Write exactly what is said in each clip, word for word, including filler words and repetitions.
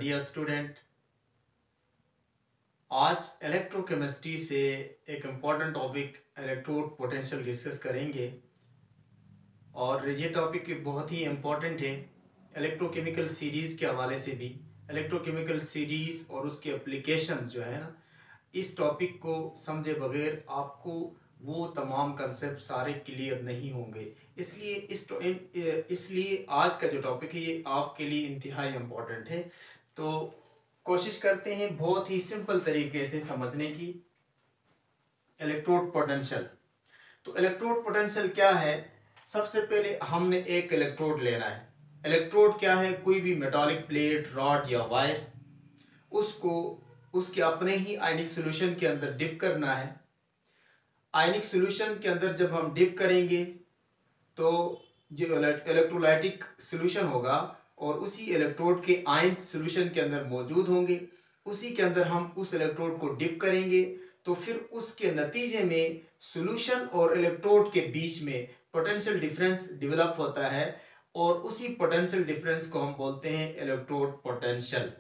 Dear student, आज electrochemistry से एक important topic electrode potential discuss करेंगे और ये टॉपिक बहुत ही इम्पॉर्टेंट है इलेक्ट्रोकेमिकल सीरीज़ के हवाले से भी। इलेक्ट्रोकेमिकल सीरीज़ और उसके एप्लीकेशंस जो है ना, इस टॉपिक को समझे बगैर आपको वो तमाम कंसेप्ट सारे क्लियर नहीं होंगे। इसलिए इस इसलिए आज का जो टॉपिक है ये आपके लिए इंतहाई इम्पोर्टेंट है। तो कोशिश करते हैं बहुत ही सिंपल तरीके से समझने की। इलेक्ट्रोड पोटेंशियल, तो इलेक्ट्रोड पोटेंशियल क्या है? सबसे पहले हमने एक इलेक्ट्रोड लेना है। इलेक्ट्रोड क्या है? कोई भी मेटालिक प्लेट, रॉड या वायर, उसको उसके अपने ही आयनिक सॉल्यूशन के अंदर डिप करना है। आयनिक सॉल्यूशन के अंदर जब हम डिप करेंगे तो जो इलेक्ट्रोलाइटिक सॉल्यूशन होगा और उसी इलेक्ट्रोड के आयंस सॉल्यूशन के अंदर मौजूद होंगे, उसी के अंदर हम उस इलेक्ट्रोड को डिप करेंगे तो फिर उसके नतीजे में सॉल्यूशन और इलेक्ट्रोड के बीच में पोटेंशियल डिफरेंस डेवलप होता है और उसी पोटेंशियल डिफरेंस को हम बोलते हैं इलेक्ट्रोड पोटेंशियल।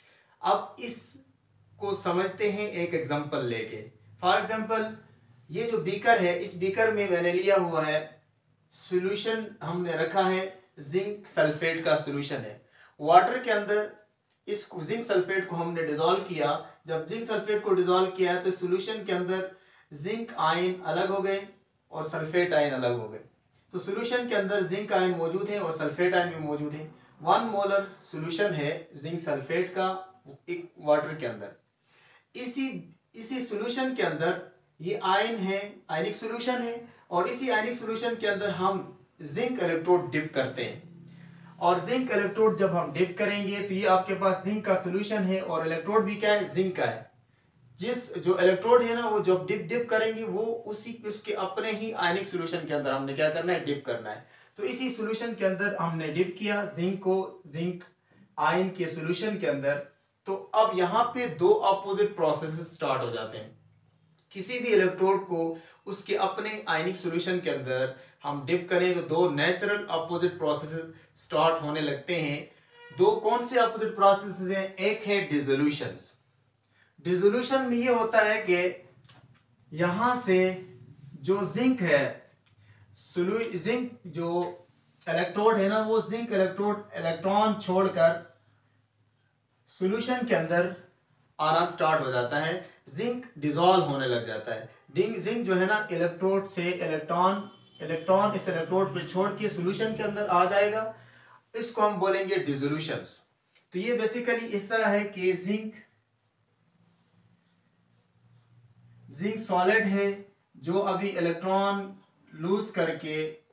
अब इसको समझते हैं एक एग्जांपल लेके। फॉर एग्जांपल, ये जो बीकर है, इस बीकर में मैंने लिया हुआ है सॉल्यूशन, हमने रखा है जिंक सल्फेट का सॉल्यूशन है। वाटर के अंदर इस जिंक सल्फेट को हमने डिसॉल्व किया। जब जिंक सल्फेट को डिसॉल्व किया है तो सॉल्यूशन के अंदर जिंक आयन अलग हो गए और सल्फेट आयन अलग हो गए। तो सॉल्यूशन के अंदर जिंक आयन मौजूद है और सल्फेट आयन भी मौजूद है। वन मोलर सॉल्यूशन है जिंक सल्फेट का एक वाटर के अंदर। इसी इसी सॉल्यूशन के अंदर ये आयन है, आयनिक सॉल्यूशन है, और इसी आयनिक सॉल्यूशन के अंदर हम जिंक इलेक्ट्रोड डिप करते हैं। और जिंक इलेक्ट्रोड जब हम डिप करेंगे तो ये आपके पास जिंक का सॉल्यूशन है और इलेक्ट्रोड भी क्या है? जिंक का है। जिस जो इलेक्ट्रोड है ना, वो जब डिप डिप करेंगे वो उसी उसके अपने ही आयनिक सॉल्यूशन के अंदर हमने क्या करना है? डिप करना है। तो इसी सॉल्यूशन के अंदर हमने डिप किया जिंक को, जिंक आयन के सॉल्यूशन के अंदर। तो अब यहाँ पे दो अपोजिट प्रोसेस स्टार्ट हो जाते हैं। किसी भी इलेक्ट्रोड को उसके अपने आयनिक सॉल्यूशन के अंदर हम डिप करें तो दो नेचुरल अपोजिट प्रोसेस स्टार्ट होने लगते हैं। दो कौन से अपोजिट प्रोसेस हैं? एक है डिसोल्यूशंस। डिसोल्यूशन में ये होता है कि यहां से जो जिंक है, जिंक जो इलेक्ट्रोड है ना, वो जिंक इलेक्ट्रोड इलेक्ट्रॉन छोड़कर सॉल्यूशन के अंदर आना स्टार्ट हो जाता है। जिंक डिसॉल्व होने लग जाता है। जिंक जो है ना, इलेक्ट्रोड से इलेक्ट्रॉन इलेक्ट्रॉन इस इलेक्ट्रोड पे छोड़ के सॉल्यूशन के अंदर आ जाएगा। इसको हम बोलेंगे डिसोल्यूशंस। तो ये बेसिकली इस तरह है कि जिंक जिंक सॉलिड है जो अभी इलेक्ट्रॉन लूज करके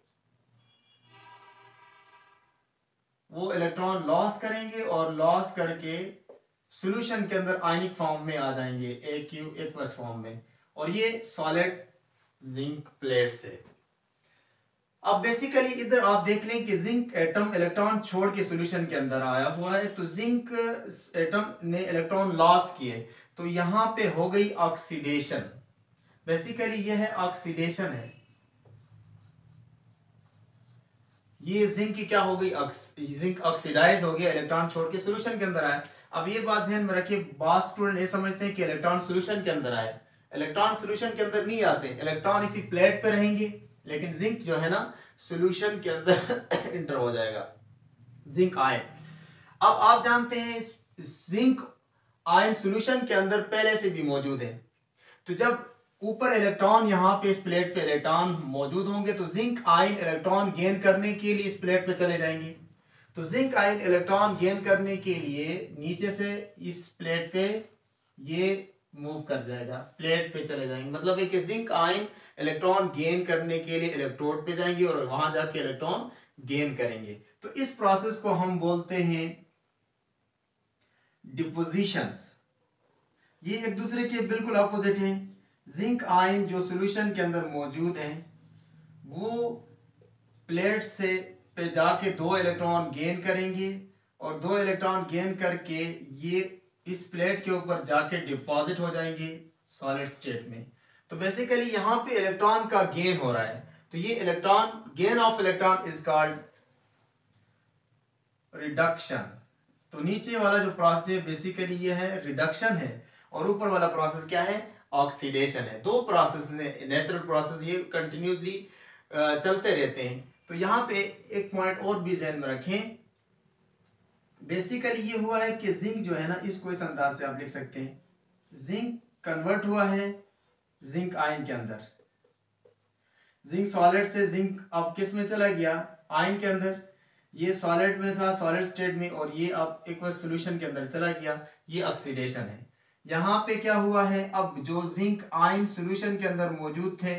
वो इलेक्ट्रॉन लॉस करेंगे और लॉस करके सॉल्यूशन के अंदर आयनिक फॉर्म में आ जाएंगे, ए क्यू एक्वस फॉर्म में, और ये सॉलिड जिंक प्लेट्स है। अब बेसिकली इधर आप देख लें कि जिंक एटम इलेक्ट्रॉन छोड़ के सॉल्यूशन के अंदर आया हुआ है, तो जिंक एटम ने इलेक्ट्रॉन लॉस किए, तो यहां पे हो गई ऑक्सीडेशन। बेसिकली ये है ऑक्सीडेशन है। ये जिंक की क्या हो गई? जिंक ऑक्सीडाइज हो गया, इलेक्ट्रॉन छोड़ के सॉल्यूशन के अंदर आया। अब ये बात ध्यान में रखिए, बहुत स्टूडेंट ये समझते हैं कि इलेक्ट्रॉन सॉल्यूशन के अंदर आए। इलेक्ट्रॉन सॉल्यूशन के अंदर नहीं आते, इलेक्ट्रॉन इसी प्लेट पे रहेंगे, लेकिन जिंक जो है ना सॉल्यूशन के अंदर इंटर हो जाएगा, जिंक आयन। अब आप जानते हैं जिंक आयन सॉल्यूशन के अंदर पहले से भी मौजूद है। तो जब ऊपर इलेक्ट्रॉन यहाँ पे इस प्लेट पे इलेक्ट्रॉन मौजूद होंगे तो जिंक आयन इलेक्ट्रॉन गेन करने के लिए इस प्लेट पे चले जाएंगे। तो जिंक आयन इलेक्ट्रॉन गेन करने के लिए नीचे से इस प्लेट पे ये मूव कर जाएगा, प्लेट पे चले जाएंगे। मतलब है कि जिंक आयन इलेक्ट्रॉन गेन करने के लिए इलेक्ट्रोड पे जाएंगे और वहां जाके इलेक्ट्रॉन गेन करेंगे। तो इस प्रोसेस को हम बोलते हैं डिपोजिशंस। ये एक दूसरे के बिल्कुल अपोजिट हैं। जिंक आयन जो सॉल्यूशन के अंदर मौजूद हैं वो प्लेट से पे जाके दो इलेक्ट्रॉन गेन करेंगे और दो इलेक्ट्रॉन गेन करके ये इस प्लेट के ऊपर जाके डिपॉजिट हो जाएंगे सॉलिड स्टेट में। तो बेसिकली यहाँ पे इलेक्ट्रॉन का गेन हो रहा है। तो ये electron gain of electron is called reduction. तो नीचे वाला जो प्रोसेस है बेसिकली ये है रिडक्शन है, और ऊपर वाला प्रोसेस क्या है, ऑक्सीडेशन है। दो प्रोसेस है नेचुरल प्रोसेस, ये कंटिन्यूसली चलते रहते हैं। तो यहाँ पे एक पॉइंट और भी ध्यान में रखें, बेसिकली ये हुआ है कि जिंक जो है ना, इसको इस अंदाज से आप लिख सकते हैं, जिंक कन्वर्ट हुआ है जिंक आयन के अंदर। जिंक सॉलिड से जिंक अब किस में चला गया, आयन के अंदर। ये सॉलिड में था, सॉलिड स्टेट में, और ये अब एक्वस सॉल्यूशन के अंदर चला गया, ये ऑक्सीडेशन है। यहाँ पे क्या हुआ है, अब जो जिंक आयन सॉल्यूशन के अंदर मौजूद थे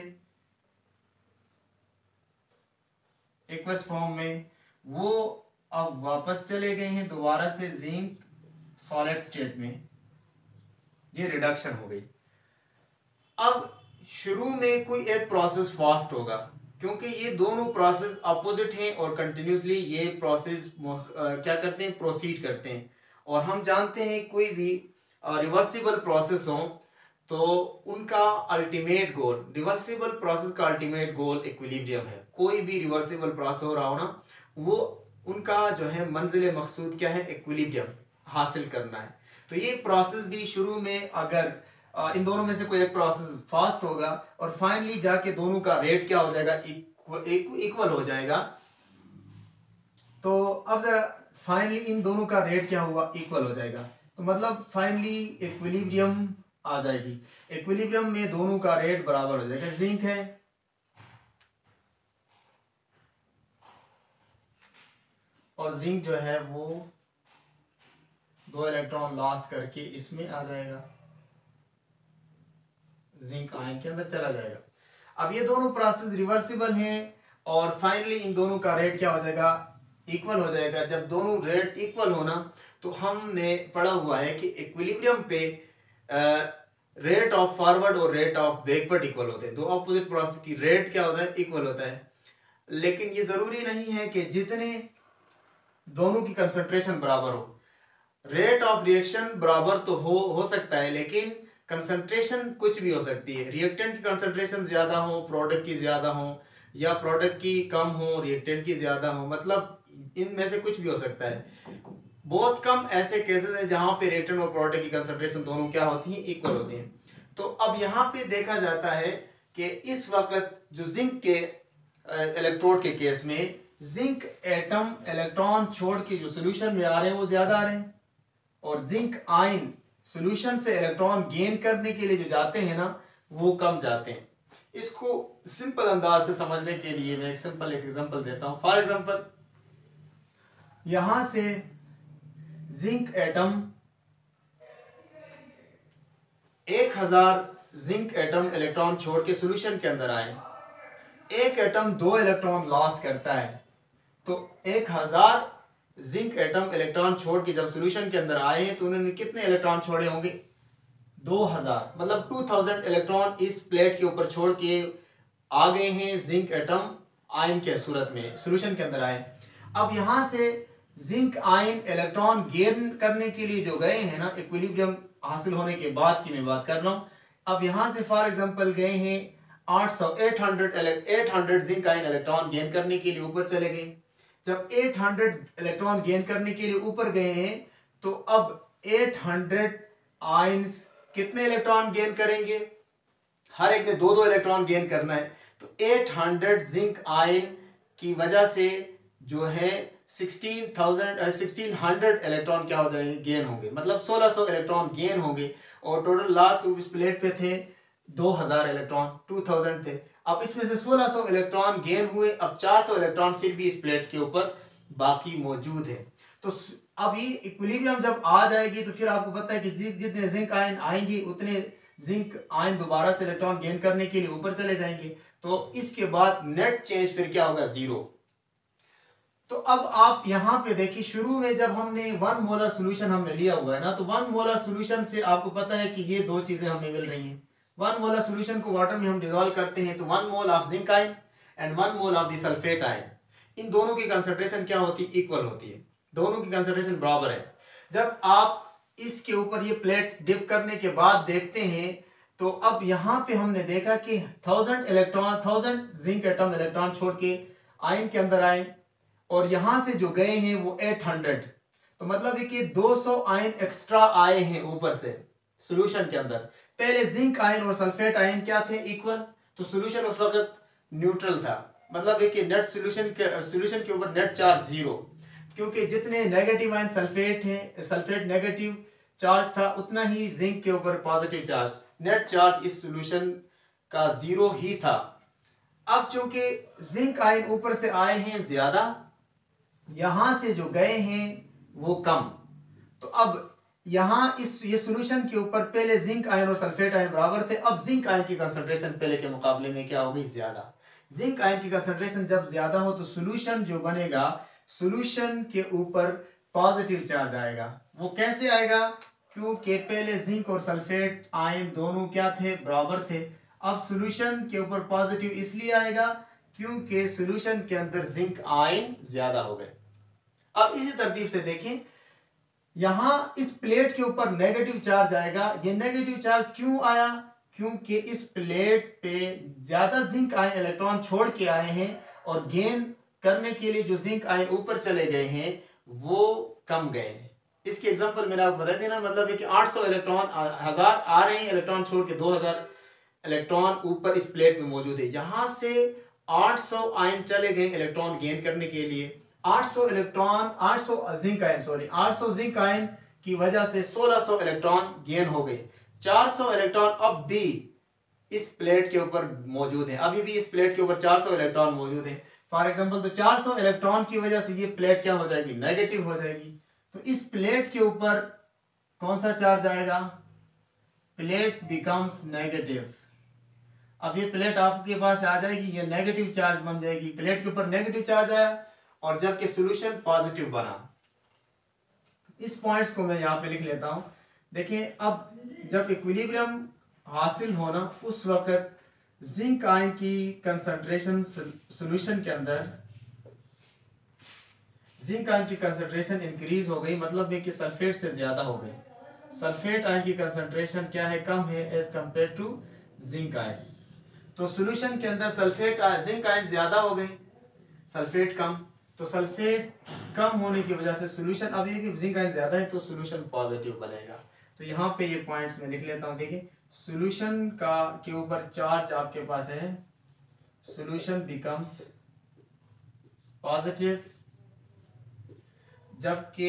एक्वस फॉर्म में, वो अब वापस चले गए हैं दोबारा से जिंक सॉलिड स्टेट में, ये रिडक्शन हो गई। अब शुरू में कोई एक प्रोसेस फास्ट होगा, क्योंकि ये दोनों प्रोसेस अपोजिट हैं और कंटिन्यूसली ये प्रोसेस क्या करते हैं, प्रोसीड करते हैं। और हम जानते हैं कोई भी रिवर्सिबल प्रोसेस हो तो उनका अल्टीमेट गोल, रिवर्सिबल प्रोसेस का अल्टीमेट गोल इक्विलिब्रियम है। कोई भी रिवर्सिबल प्रोसेस हो रहा हो ना, वो उनका जो है मंजिल मकसूद क्या है, इक्विलिब्रियम हासिल करना है। तो ये प्रोसेस भी शुरू में अगर इन दोनों में से कोई एक प्रोसेस फास्ट होगा और फाइनली जाके दोनों का रेट क्या हो जाएगा, इक्वल हो जाएगा। तो अब जरा फाइनली इन दोनों का रेट क्या हुआ, इक्वल हो जाएगा। तो मतलब फाइनली इक्विलिब्रियम आ जाएगी। इक्विलिब्रियम में दोनों का रेट बराबर हो जाएगा। जिंक है और जिंक जो है वो दो इलेक्ट्रॉन लॉस करके इसमें आ जाएगा, जिंक आयन के अंदर चला जाएगा। अब ये दोनों प्रोसेस रिवर्सिबल हैं और फाइनली इन दोनों का रेट क्या हो जाएगा, इक्वल हो जाएगा। जब दोनों रेट इक्वल होना, तो हमने पढ़ा हुआ है कि इक्विलिब्रियम पे रेट ऑफ फॉरवर्ड और रेट ऑफ बैकवर्ड इक्वल होते हैं। दो ऑपोजिट प्रोसेस की रेट क्या होता है, इक्वल होता है। लेकिन ये जरूरी नहीं है कि जितने दोनों की कंसंट्रेशन बराबर हो, रेट ऑफ रिएक्शन बराबर तो हो हो सकता है, लेकिन कंसंट्रेशन कुछ भी हो सकती है। रिएक्टेंट की कंसंट्रेशन ज्यादा हो, प्रोडक्ट की ज्यादा हो, या प्रोडक्ट की कम हो, रिएक्टेंट की ज्यादा हो, मतलब इनमें से कुछ भी हो सकता है। बहुत कम ऐसे केसेस हैं जहां पे रिएक्टेंट और प्रोडक्ट की कंसंट्रेशन दोनों क्या होती हैं, इक्वल होती हैं। तो अब यहाँ पे देखा जाता है कि इस वक्त जो जिंक के इलेक्ट्रोड के केस में जिंक एटम इलेक्ट्रॉन छोड़ के जो सोल्यूशन में आ रहे हैं वो ज्यादा आ रहे हैं, और जिंक आयन सॉल्यूशन से इलेक्ट्रॉन गेन करने के लिए जो जाते हैं ना, वो कम जाते हैं। इसको सिंपल अंदाज से समझने के लिए मैं एक सिंपल एक एग्जांपल देता हूं। फॉर एग्जांपल, यहां से जिंक एटम एक हजार जिंक एटम इलेक्ट्रॉन छोड़ के सॉल्यूशन के अंदर आए, एक एटम दो इलेक्ट्रॉन लॉस करता है, तो एक हजार जिंक एटम इलेक्ट्रॉन छोड़ के जब सॉल्यूशन के अंदर आए हैं तो उन्होंने कितने इलेक्ट्रॉन छोड़े होंगे, दो हजार, मतलब दो हज़ार इलेक्ट्रॉन इस प्लेट के ऊपर छोड़ के आ गए हैं जिंक एटम आयन के सूरत में, सॉल्यूशन के अंदर आए। अब यहां से जिंक आयन इलेक्ट्रॉन गेन करने के लिए जो गए हैं ना, इक्विलिब्रियम हासिल होने के बाद की मैं बात कर रहा हूं। अब यहां से फॉर एग्जांपल गए हैं आठ सौ आठ सौ जिंक आयन इलेक्ट्रॉन गेन करने के लिए ऊपर चले गए। जब आठ सौ इलेक्ट्रॉन गेन करने के लिए ऊपर गए हैं, तो अब आठ सौ आयंस कितने इलेक्ट्रॉन गेन करेंगे, हर एक में दो दो इलेक्ट्रॉन गेन करना है। तो आठ सौ जिंक आयन की वजह से जो है सोलह हज़ार इलेक्ट्रॉन क्या हो जाएंगे, गेन होंगे, मतलब सोलह सौ इलेक्ट्रॉन गेन होंगे। और टोटल लास्ट इस प्लेट पे थे दो हज़ार इलेक्ट्रॉन, दो हज़ार थे। अब इसमें से सोलह सौ इलेक्ट्रॉन गेन हुए, अब चार सौ इलेक्ट्रॉन फिर भी इस प्लेट के ऊपर बाकी मौजूद है। तो अब ये इक्विलिब्रियम जब आ जाएगी तो फिर आपको पता है कि जितने जिंक आयन आएंगे उतने जिंक आयन दोबारा से इलेक्ट्रॉन गेन करने के लिए ऊपर चले जाएंगे। तो इसके बाद नेट चेंज फिर क्या होगा, जीरो। तो अब आप यहाँ पे देखिए, शुरू में जब हमने वन मोलर सोल्यूशन हमने लिया हुआ है ना, तो वन मोलर सोल्यूशन से आपको पता है कि ये दो चीजें हमें मिल रही हैं। वन मोलर सोल्यूशन को वाटर में हम डिजोल्व करते हैं तो one mole of zinc ion and one mole of the sulphate ion, इन दोनों की कंसंट्रेशन क्या होती है, इक्वल होती है, दोनों की कंसंट्रेशन बराबर है। जब आप इसके ऊपर ये प्लेट डिप करने के बाद देखते हैं, तो अब यहाँ पे हमने देखा कि thousand electron thousand zinc atom electron छोड़ के आयन के अंदर आए, और यहां से जो गए हैं वो आठ सौ। तो मतलब है कि दो सौ आयन एक्स्ट्रा आए हैं ऊपर से सॉल्यूशन के अंदर। पहले जिंक आयन और सल्फेट आयन क्या थे, इक्वल, तो सॉल्यूशन उस वक्त न्यूट्रल था, मतलब है कि नेट सॉल्यूशन के सॉल्यूशन के ऊपर नेट चार्ज जीरो, क्योंकि जितने नेगेटिव आयन सल्फेट हैं, सल्फेट नेगेटिव चार्ज था, उतना ही जिंक के ऊपर पॉजिटिव चार्ज, नेट चार्ज इस सॉल्यूशन का जीरो ही था। अब चूंकि जिंक आयन ऊपर से आए हैं ज्यादा, यहां से जो गए हैं वो कम, तो अब यहां इस ये सॉल्यूशन के ऊपर पहले जिंक आयन और सल्फेट आयन बराबर थे, अब जिंक आयन की कंसंट्रेशन पहले के मुकाबले में क्या हो गई, ज्यादा। जिंक आयन की कंसंट्रेशन जब ज्यादा हो तो सॉल्यूशन जो बनेगा, सॉल्यूशन के ऊपर पॉजिटिव चार्ज आएगा। वो कैसे आएगा, क्योंकि पहले जिंक और सल्फेट आयन दोनों क्या थे, बराबर थे। अब सॉल्यूशन के ऊपर पॉजिटिव इसलिए आएगा क्योंकि सॉल्यूशन के अंदर जिंक आयन ज्यादा हो गए। अब इसी तरतीब से देखें, यहां इस प्लेट के ऊपर नेगेटिव चार्ज आएगा। ये नेगेटिव चार्ज क्यों आया, क्योंकि इस प्लेट पे ज्यादा जिंक आयन इलेक्ट्रॉन छोड़ के आए हैं और गेन करने के लिए जो जिंक आयन ऊपर चले गए हैं वो कम गए हैं। इसकी एग्जांपल मैंने आपको बताई थी ना, मतलब है कि आठ सौ इलेक्ट्रॉन, हजार आ रहे हैं इलेक्ट्रॉन छोड़ के, दो हज़ार इलेक्ट्रॉन ऊपर इस प्लेट में मौजूद है। यहां से आठ सौ आयन चले गए इलेक्ट्रॉन गेन करने के लिए। आठ सौ इलेक्ट्रॉन, आठ सौ जिंक आयन, सॉरी आठ सौ जिंक आयन की वजह से सोलह सौ इलेक्ट्रॉन गेन हो गए। चार सौ इलेक्ट्रॉन अब भी इस प्लेट के ऊपर मौजूद है, अभी भी इस प्लेट के ऊपर चार सौ इलेक्ट्रॉन मौजूद है फॉर एग्जांपल। तो चार सौ इलेक्ट्रॉन की वजह से ये प्लेट क्या हो जाएगी, नेगेटिव हो जाएगी। तो इस प्लेट के ऊपर कौन सा चार्ज आएगा, प्लेट बिकम्स नेगेटिव। अब ये प्लेट आपके पास आ जाएगी, ये नेगेटिव चार्ज बन जाएगी, प्लेट के ऊपर नेगेटिव चार्ज आया और जबकि सॉल्यूशन पॉजिटिव बना। इस पॉइंट्स को मैं यहाँ पे लिख लेता हूं। देखिए, अब जब इक्विलिब्रियम हासिल होना, उस वक्त जिंक आयन की कंसंट्रेशन सॉल्यूशन के अंदर, जिंक आयन की कंसंट्रेशन इंक्रीज हो गई, मतलब है कि सल्फेट से ज्यादा हो गई। सल्फेट आयन की कंसंट्रेशन क्या है, कम है as compare to zinc ion. तो सॉल्यूशन के अंदर सल्फेट जिंक आयन ज्यादा हो गए, सल्फेट कम। तो सल्फेट कम होने की वजह से सॉल्यूशन, अब ये जिंक आयन ज्यादा है तो सॉल्यूशन पॉजिटिव बनेगा। तो यहाँ पे ये पॉइंट्स में लिख लेता हूँ। देखिए, सॉल्यूशन का के ऊपर चार्ज आपके पास है, सॉल्यूशन बिकम्स पॉजिटिव, जबकि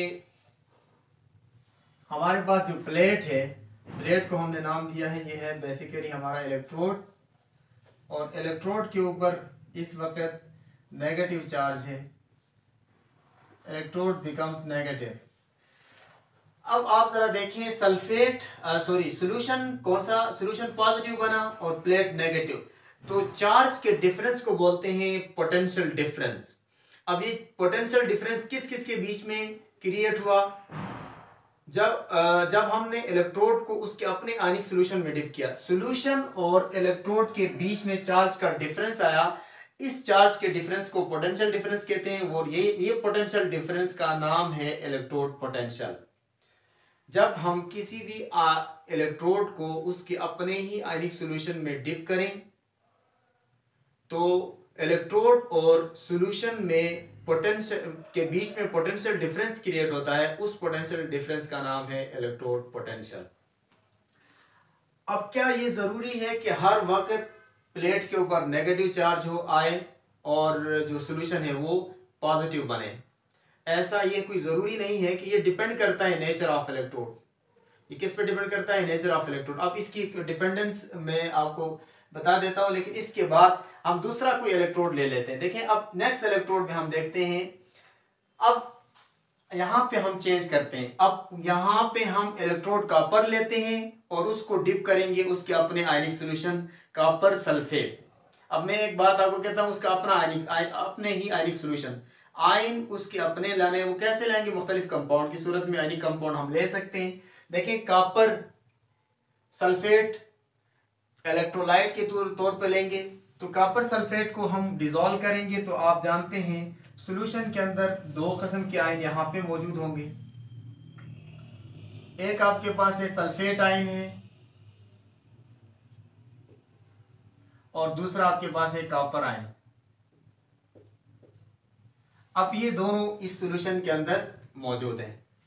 हमारे पास जो प्लेट है, प्लेट को हमने नाम दिया है, ये है बेसिकली हमारा इलेक्ट्रोड, और इलेक्ट्रोड के ऊपर इस वक्त नेगेटिव चार्ज है, इलेक्ट्रोड बिकम्स नेगेटिव। अब आप जरा देखें, सल्फेट सॉरी सॉल्यूशन कौन सा, सॉल्यूशन पॉजिटिव बना और प्लेट नेगेटिव, तो चार्ज के डिफरेंस को बोलते हैं पोटेंशियल डिफरेंस। अब ये पोटेंशियल डिफरेंस किस किस के बीच में क्रिएट हुआ, जब जब हमने इलेक्ट्रोड को उसके अपने आयनिक सॉल्यूशन में डिप किया, सॉल्यूशन और इलेक्ट्रोड के बीच में चार्ज का डिफरेंस आया, इस चार्ज के डिफरेंस को पोटेंशियल डिफरेंस कहते हैं, और ये ये पोटेंशियल डिफरेंस का नाम है इलेक्ट्रोड पोटेंशियल। जब हम किसी भी इलेक्ट्रोड को उसके अपने ही आयनिक सॉल्यूशन में डिप करें तो इलेक्ट्रोड और सॉल्यूशन में पोटेंशियल के बीच में पोटेंशियल डिफरेंस क्रिएट होता है, उस पोटेंशियल डिफरेंस का नाम है इलेक्ट्रोड पोटेंशियल। अब क्या ये जरूरी है कि हर वक्त प्लेट के ऊपर नेगेटिव चार्ज हो आए और जो सॉल्यूशन है वो पॉजिटिव बने? ऐसा ये कोई जरूरी नहीं है कि ये डिपेंड करता है नेचर ऑफ इलेक्ट्रोड। ये किस पे डिपेंड करता है, नेचर ऑफ इलेक्ट्रोड। अब इसकी डिपेंडेंस मैं आपको बता देता हूं, लेकिन इसके बाद हम दूसरा कोई इलेक्ट्रोड ले लेते हैं। देखें, अब नेक्स्ट इलेक्ट्रोड में हम देखते हैं, अब यहां पे हम चेंज करते हैं। अब यहां पे हम इलेक्ट्रोड कॉपर लेते हैं और उसको डिप करेंगे उसके अपने आयनिक सॉल्यूशन कॉपर सल्फेट। अब मैं एक बात आपको कहता हूं, उसका अपना आयनिक अपने ही आयनिक सॉल्यूशन, आयन उसके अपने लाने, वो कैसे लाएंगे, मुख्तलिफ कंपाउंड की सूरत में आयनिक कंपाउंड हम ले सकते हैं। देखिए, कॉपर सल्फेट इलेक्ट्रोलाइट के तौर पे लेंगे, तो कॉपर सल्फेट को हम डिसॉल्व करेंगे, तो आप जानते हैं सॉल्यूशन के अंदर दो किस्म के आयन यहाँ पे मौजूद होंगे। एक आपके पास है सल्फेट आयन है और दूसरा आपके पास है कॉपर आयन। अब ये दोनों इस सॉल्यूशन के अंदर मौजूद हैं।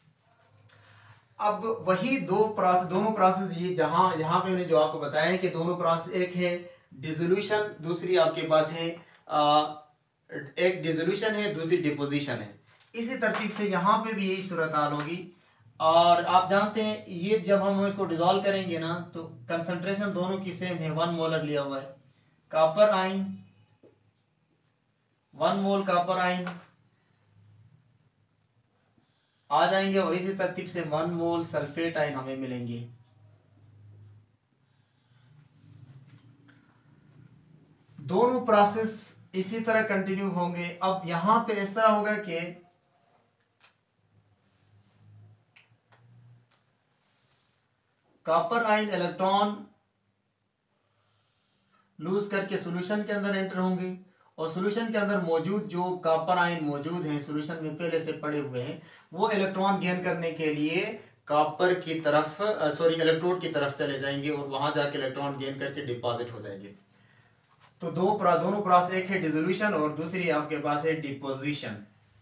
अब वही दो प्रोसेस, दोनों प्रोसेस ये जहां यहाँ पे मैंने जो आपको बताया है कि दोनों प्रोसेस, एक है डिसोल्यूशन, दूसरी आपके पास है आ, एक डिसोल्यूशन है, दूसरी डिपोजिशन है। इसी तरतीब से यहाँ पे भी यही सूरत हाल होगी। और आप जानते हैं ये जब हम इसको डिजोल्व करेंगे ना तो कंसंट्रेशन दोनों की सेम है, वन मोलर लिया हुआ है। Copper ion, one mole copper ion आ जाएंगे और इसी तरतीब से वन मोल सल्फेट आयन हमें मिलेंगे। दोनों प्रोसेस इसी तरह कंटिन्यू होंगे। अब यहां पे इस तरह होगा कि कॉपर आयन इलेक्ट्रॉन लूज करके सॉल्यूशन के अंदर एंटर होंगे और सॉल्यूशन के अंदर मौजूद जो कॉपर आयन मौजूद हैं सॉल्यूशन में पहले से पड़े हुए हैं, वो इलेक्ट्रॉन गेन करने के लिए कॉपर की तरफ, सॉरी इलेक्ट्रोड की तरफ चले जाएंगे और वहां जाके इलेक्ट्रॉन गेन करके डिपॉजिट हो जाएंगे। तो दो प्रा, दोनों प्रोसेस, एक है डिसोल्यूशन और दूसरी आपके पास है डिपोजिशन।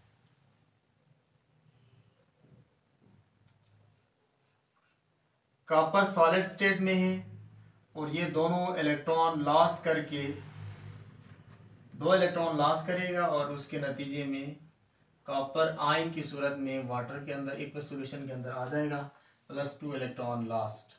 कॉपर सॉलिड स्टेट में है और ये दोनों इलेक्ट्रॉन लॉस करके, दो इलेक्ट्रॉन लॉस करेगा और उसके नतीजे में कॉपर आयन की सूरत में वाटर के अंदर एक सॉल्यूशन के अंदर आ जाएगा, प्लस टू इलेक्ट्रॉन लॉस्ट।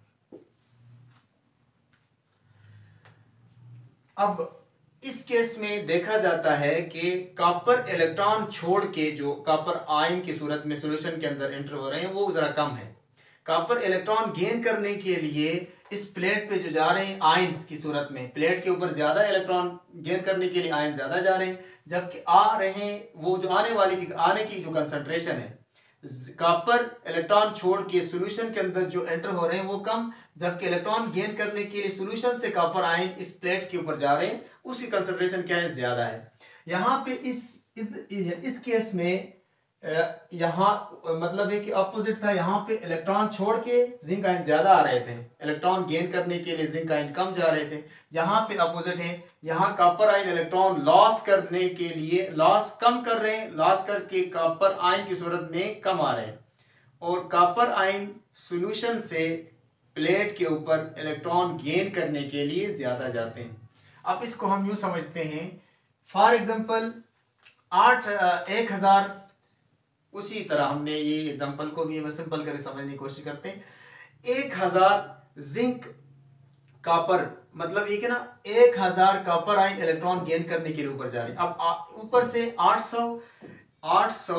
अब इस केस में देखा जाता है कि कॉपर इलेक्ट्रॉन छोड़ के जो कॉपर आयन की सूरत में सॉल्यूशन के अंदर एंटर हो रहे हैं वो जरा कम है। कॉपर इलेक्ट्रॉन गेन करने के लिए इस प्लेट पे जो जा रहे हैं आयंस की सूरत में, प्लेट के ऊपर ज्यादा इलेक्ट्रॉन गेन करने के लिए आयन ज्यादा जा रहे हैं, जबकि आ रहे हैं वो जो आने वाली की आने की जो कंसंट्रेशन है कॉपर इलेक्ट्रॉन छोड़ के सॉल्यूशन के अंदर जो एंटर हो रहे हैं वो कम, जबकि इलेक्ट्रॉन गेन करने के लिए सॉल्यूशन से कॉपर आयन इस प्लेट के ऊपर जा रहे हैं उसकी कंसंट्रेशन क्या है, ज्यादा है। यहाँ पे इस इस, इस केस में यहाँ मतलब है कि अपोजिट था, यहाँ पे इलेक्ट्रॉन छोड़ के जिंक आयन ज्यादा आ रहे थे, इलेक्ट्रॉन गेन करने के लिए जिंक आयन कम जा रहे थे। यहाँ पे अपोजिट है, यहाँ कॉपर आयन इलेक्ट्रॉन लॉस करने के लिए लॉस कम कर रहे हैं, लॉस करके कॉपर आयन की सूरत में कम आ रहे हैं और कॉपर आयन सॉल्यूशन से प्लेट के ऊपर इलेक्ट्रॉन गेन करने के लिए ज्यादा जाते हैं। अब इसको हम यूं समझते हैं, फॉर एग्जाम्पल आठ एक हजार, उसी तरह हमने ये एग्जांपल को भी सिंपल करके समझने की कोशिश करते हैं। एक हजार जिंक कॉपर मतलब ये कि ना एक हजार कॉपर आयन इलेक्ट्रॉन गेन करने के लिए ऊपर जा रहे हैं। अब ऊपर से आठ सौ आठ सौ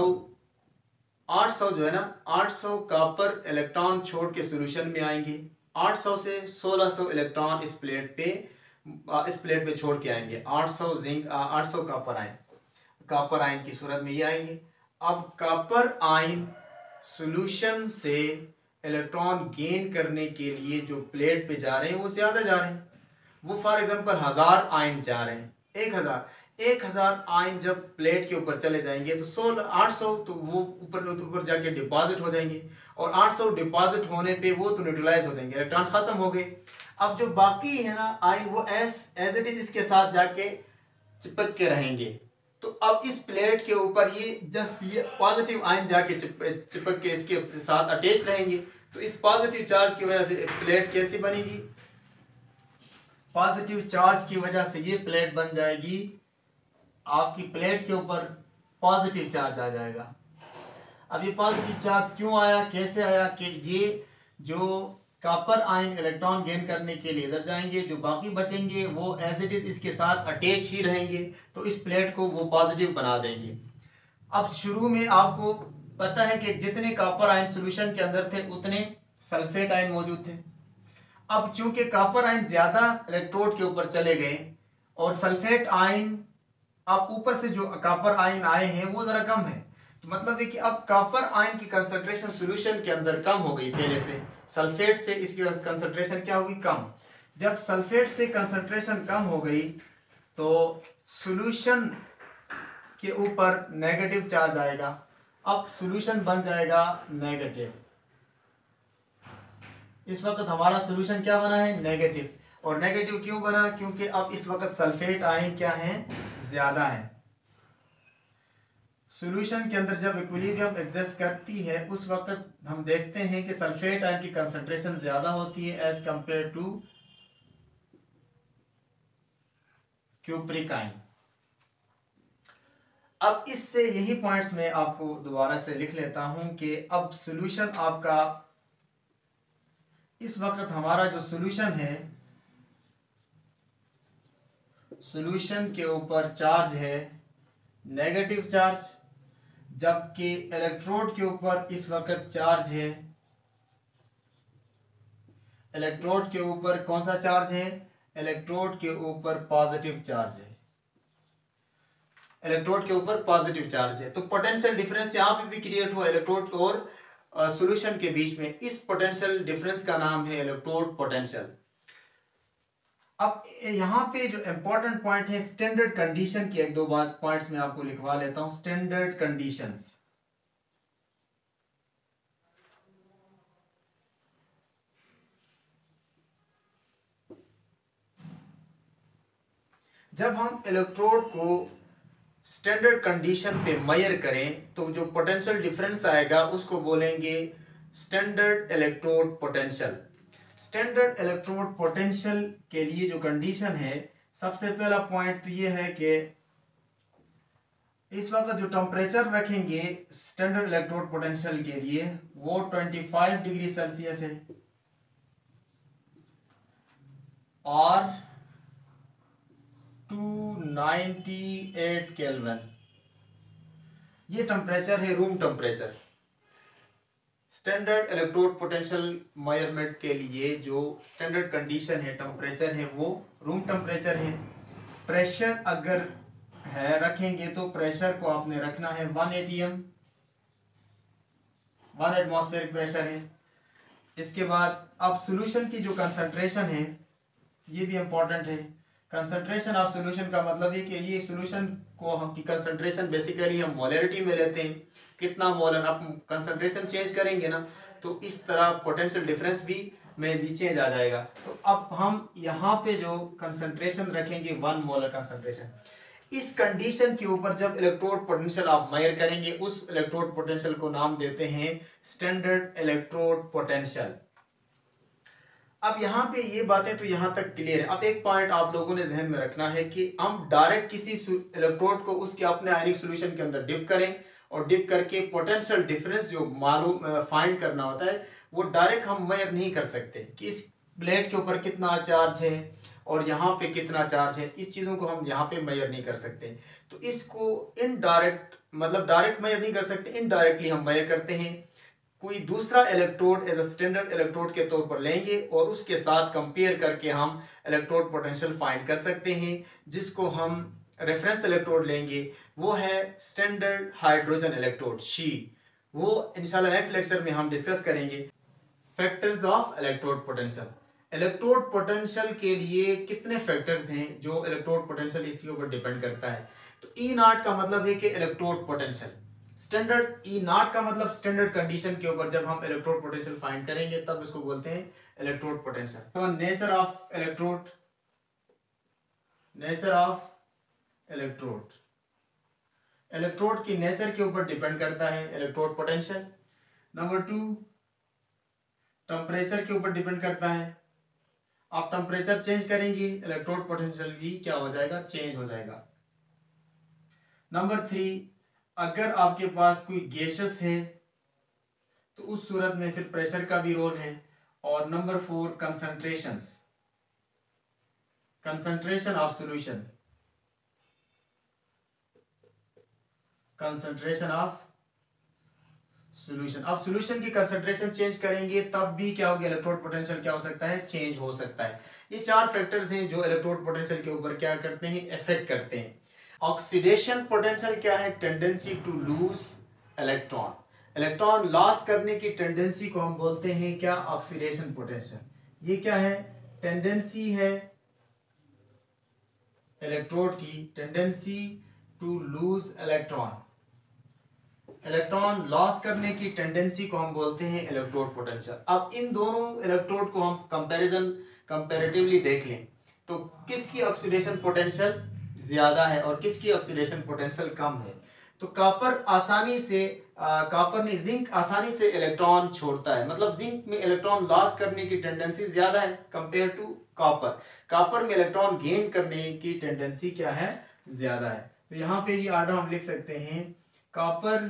आठ सौ जो है ना आठ सौ कॉपर इलेक्ट्रॉन छोड़ के सॉल्यूशन में आएंगे, आठ सौ से सोलह सौ इलेक्ट्रॉन इस प्लेट पे इस प्लेट पे छोड़ के आएंगे। आठ सौ जिंक आठ सौ कॉपर आयन कॉपर आयन की सूरत में ये आएंगे। अब कॉपर आयन सॉल्यूशन से इलेक्ट्रॉन गेन करने के लिए जो प्लेट पे जा रहे हैं वो ज्यादा जा रहे हैं, वो फॉर एग्जांपल हजार आयन जा रहे हैं, एक हजार एक हजार आयन जब प्लेट के ऊपर चले जाएंगे तो सोलह आठ सौ तो वो ऊपर ऊपर जाके डिपॉजिट हो जाएंगे और आठ सौ डिपॉजिट होने पे वो तो न्यूट्रलाइज हो जाएंगे, इलेक्ट्रॉन खत्म हो गए। अब जो बाकी है ना आयन वो एस एज इट इज इसके साथ जाके चिपक के रहेंगे। तो अब इस प्लेट के ऊपर ये जस्ट ये पॉजिटिव आयन जाके चिप, चिपक के इसके साथ अटैच रहेंगे। तो इस पॉजिटिव चार्ज की वजह से प्लेट कैसी बनेगी, पॉजिटिव चार्ज की वजह से ये प्लेट बन जाएगी, आपकी प्लेट के ऊपर पॉजिटिव चार्ज आ जाएगा। अब ये पॉजिटिव चार्ज क्यों आया, कैसे आया कि ये जो कॉपर आयन इलेक्ट्रॉन गेन करने के लिए इधर जाएंगे, जो बाकी बचेंगे वो एज इट इज इसके साथ अटैच ही रहेंगे, तो इस प्लेट को वो पॉजिटिव बना देंगे। अब शुरू में आपको पता है कि जितने कॉपर आयन सॉल्यूशन के अंदर थे उतने सल्फेट आयन मौजूद थे। अब चूंकि कॉपर आयन ज्यादा इलेक्ट्रोड के ऊपर चले गए और सल्फेट आयन अब ऊपर से जो कॉपर आयन आए हैं वो जरा कम है, तो मतलब है कि अब कॉपर आयन की कंसंट्रेशन सॉल्यूशन के अंदर कम हो गई पहले से, सल्फेट से इसकी कंसंट्रेशन क्या होगी, कम। जब सल्फेट से कंसंट्रेशन कम हो गई तो सॉल्यूशन के ऊपर नेगेटिव चार्ज आएगा। अब सॉल्यूशन बन जाएगा नेगेटिव। इस वक्त हमारा सॉल्यूशन क्या बना है, नेगेटिव। और नेगेटिव क्यों बना, क्योंकि अब इस वक्त सल्फेट आयन क्या है, ज्यादा है। सॉल्यूशन के अंदर जब इक्विलिब्रियम एग्जिस्ट करती है उस वक्त हम देखते हैं कि सल्फेट आयन की कंसंट्रेशन ज़्यादा होती है as compare to cupric ion. अब इससे यही पॉइंट्स मैं आपको दोबारा से लिख लेता हूं कि अब सॉल्यूशन आपका, इस वक्त हमारा जो सॉल्यूशन है, सॉल्यूशन के ऊपर चार्ज है नेगेटिव चार्ज, जबकि इलेक्ट्रोड के ऊपर इस वक्त चार्ज है, इलेक्ट्रोड के ऊपर कौन सा चार्ज है, इलेक्ट्रोड के ऊपर पॉजिटिव चार्ज है, इलेक्ट्रोड के ऊपर पॉजिटिव चार्ज है। तो पोटेंशियल डिफरेंस यहां पे भी क्रिएट हुआ इलेक्ट्रोड और सॉल्यूशन के बीच में। इस पोटेंशियल डिफरेंस का नाम है इलेक्ट्रोड पोटेंशियल। अब यहाँ पे जो इंपॉर्टेंट पॉइंट है स्टैंडर्ड कंडीशन की, एक दो बात पॉइंट्स में आपको लिखवा लेता हूं। स्टैंडर्ड कंडीशंस, जब हम इलेक्ट्रोड को स्टैंडर्ड कंडीशन पे मेजर करें तो जो पोटेंशियल डिफरेंस आएगा उसको बोलेंगे standard electrode potential. Standard electrode potential के लिए जो कंडीशन है, सबसे पहला पॉइंट तो ये है कि इस वक्त जो टेम्परेचर रखेंगे स्टैंडर्ड इलेक्ट्रोड पोटेंशियल के लिए वो पच्चीस डिग्री सेल्सियस है और टू नाइंटी एट केल्विन, ये टेम्परेचर है room temperature. Standard electrode potential measurement के लिए जो स्टैंडर्ड कंडीशन है, टेम्परेचर है वो रूम टेम्परेचर है। प्रेशर अगर है रखेंगे तो प्रेशर को आपने रखना है one ATM, one atmospheric pressure है। इसके बाद अब सॉल्यूशन की जो कंसंट्रेशन है ये भी इंपॉर्टेंट है। कंसंट्रेशन ऑफ सॉल्यूशन का मतलब है कि ये सॉल्यूशन को हम की कंसंट्रेशन बेसिकली हम मोलरिटी में लेते हैं, कितना मोलर। आप कंसंट्रेशन चेंज करेंगे ना तो इस तरह पोटेंशियल डिफरेंस भी में भी चेंज आ जाएगा। तो अब हम यहाँ पे जो कंसंट्रेशन रखेंगे वन मोलर कंसंट्रेशन, इस कंडीशन के ऊपर जब इलेक्ट्रोड पोटेंशियल आप मेजर करेंगे उस इलेक्ट्रोड पोटेंशियल को नाम देते हैं स्टैंडर्ड इलेक्ट्रोड पोटेंशियल। अब यहाँ पे ये बातें तो यहाँ तक क्लियर है। अब एक पॉइंट आप लोगों ने जहन में रखना है कि हम डायरेक्ट किसी इलेक्ट्रोड को उसके अपने आयनिक सॉल्यूशन के अंदर डिप करें और डिप करके पोटेंशियल डिफरेंस जो मालूम फाइंड करना होता है वो डायरेक्ट हम मेजर नहीं कर सकते कि इस प्लेट के ऊपर कितना चार्ज है और यहाँ पे कितना चार्ज है। इस चीज़ों को हम यहाँ पे मेजर नहीं कर सकते। तो इसको इनडायरेक्ट, मतलब डायरेक्ट मेजर नहीं कर सकते, इनडायरेक्टली हम मेजर करते हैं। कोई दूसरा electrode as a standard electrode के तौर पर लेंगे और उसके साथ कंपेयर करके हम इलेक्ट्रोड पोटेंशियल फाइंड कर सकते हैं, जिसको हम रेफरेंस इलेक्ट्रोड लेंगे वो है स्टैंडर्ड हाइड्रोजन इलेक्ट्रोड शी। वो इंशाल्लाह नेक्स्ट लेक्चर में हम डिस्कस करेंगे। Factors of electrode potential, electrode potential के लिए कितने फैक्टर्स हैं जो इलेक्ट्रोड पोटेंशियल इसके ऊपर डिपेंड करता है। तो ई नॉट का मतलब है कि electrode potential, standard E naught का मतलब स्टैंडर्ड कंडीशन के ऊपर जब हम इलेक्ट्रोड पोटेंशियल फाइंड करेंगे तब इसको बोलते हैं इलेक्ट्रोड पोटेंशियल। तो nature of electrode, nature of electrode, electrode की नेचर के ऊपर डिपेंड करता है electrode potential. Number two, temperature के ऊपर डिपेंड करता है। आप टेम्परेचर चेंज करेंगे इलेक्ट्रोड पोटेंशियल भी क्या हो जाएगा, चेंज हो जाएगा। नंबर थ्री, अगर आपके पास कोई गैसेस है तो उस सूरत में फिर प्रेशर का भी रोल है। और number four, concentrations, concentration of solution, concentration of solution. अब सॉल्यूशन की कंसंट्रेशन चेंज करेंगे तब भी क्या होगा, इलेक्ट्रोड पोटेंशियल क्या हो सकता है, चेंज हो सकता है। ये चार फैक्टर्स हैं जो इलेक्ट्रोड पोटेंशियल के ऊपर क्या करते हैं, इफेक्ट करते हैं। ऑक्सीडेशन पोटेंशियल क्या है, tendency to lose electron, electron loss करने की टेंडेंसी को हम बोलते हैं क्या, ऑक्सीडेशन पोटेंशियल। ये क्या है, टेंडेंसी है इलेक्ट्रोड की, tendency to lose electron, electron loss करने की टेंडेंसी को हम बोलते हैं इलेक्ट्रोड पोटेंशियल। अब इन दोनों इलेक्ट्रोड को हम कंपैरिजन कंपैरेटिवली देख लें तो किसकी ऑक्सीडेशन पोटेंशियल ज्यादा है और किसकी ऑक्सीडेशन पोटेंशियल कम है। तो कॉपर आसानी से आ, कॉपर नहीं जिंक आसानी से इलेक्ट्रॉन छोड़ता है, मतलब जिंक में इलेक्ट्रॉन लॉस करने की टेंडेंसी ज्यादा है कंपेयर टू कॉपर। कॉपर में इलेक्ट्रॉन गेन करने की टेंडेंसी क्या है, ज्यादा है। तो यहाँ पे ये ऑर्डर हम लिख सकते हैं, कॉपर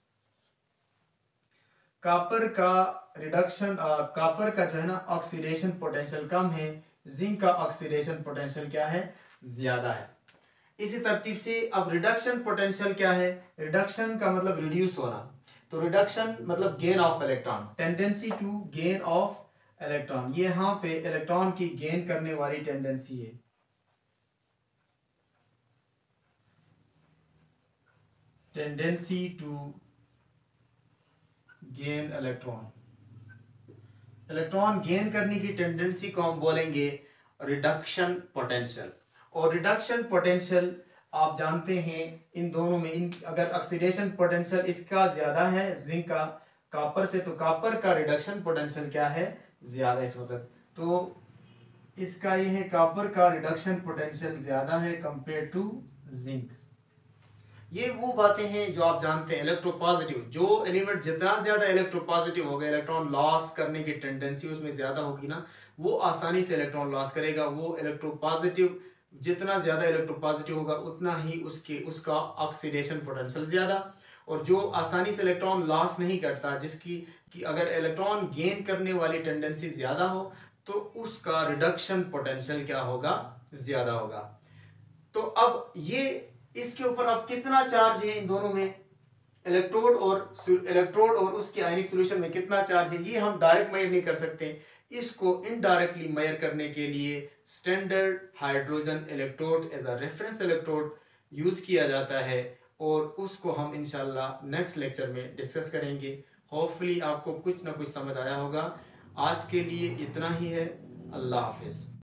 कॉपर का रिडक्शन कॉपर का जो है ना ऑक्सीडेशन पोटेंशियल कम है, जिंक का ऑक्सीडेशन पोटेंशियल क्या है, ज्यादा है। इसी तरतीब से अब रिडक्शन पोटेंशियल क्या है, रिडक्शन का मतलब रिड्यूस होना, तो रिडक्शन मतलब gain of electron, tendency to gain of electron, ये यहाँ पे इलेक्ट्रॉन की गेन करने वाली टेंडेंसी है। Tendency to gain electron, electron gain करने की टेंडेंसी को हम बोलेंगे रिडक्शन पोटेंशियल। और रिडक्शन पोटेंशियल आप जानते हैं इन दोनों में, इन अगर ऑक्सीडेशन पोटेंशियल इसका ज्यादा है जिंक का कॉपर से, तो कॉपर का रिडक्शन पोटेंशियल क्या है, ज्यादा इस वक्त। तो इसका ये है कॉपर का रिडक्शन पोटेंशियल ज्यादा है कंपेयर टू जिंक। ये वो बातें हैं जो आप जानते हैं। इलेक्ट्रोपॉजिटिव, जो एलिमेंट जितना ज्यादा इलेक्ट्रोपॉजिटिव होगा, इलेक्ट्रॉन लॉस करने की टेंडेंसी उसमें ज्यादा होगी ना, वो आसानी से इलेक्ट्रॉन लॉस करेगा। वो इलेक्ट्रोपॉजिटिव जितना ज्यादा इलेक्ट्रोपॉजिटिव होगा उतना ही उसके उसका ऑक्सीडेशन पोटेंशियल ज्यादा। और जो आसानी से इलेक्ट्रॉन लॉस नहीं करता, जिसकी कि अगर इलेक्ट्रॉन गेन करने वाली टेंडेंसी ज्यादा हो, तो उसका रिडक्शन पोटेंशियल क्या होगा, ज्यादा होगा। तो अब ये इसके ऊपर अब कितना चार्ज है इन दोनों में, इलेक्ट्रोड और इलेक्ट्रोड और उसके आयनिक सॉल्यूशन में कितना चार्ज है, ये हम डायरेक्ट मेजर नहीं कर सकते। इसको इनडायरेक्टली मेजर करने के लिए standard hydrogen electrode as a reference electrode use किया जाता है, और उसको हम इंशाल्लाह नेक्स्ट लेक्चर में डिस्कस करेंगे। होपफुली आपको कुछ ना कुछ समझ आया होगा। आज के लिए इतना ही है। अल्लाह हाफिज।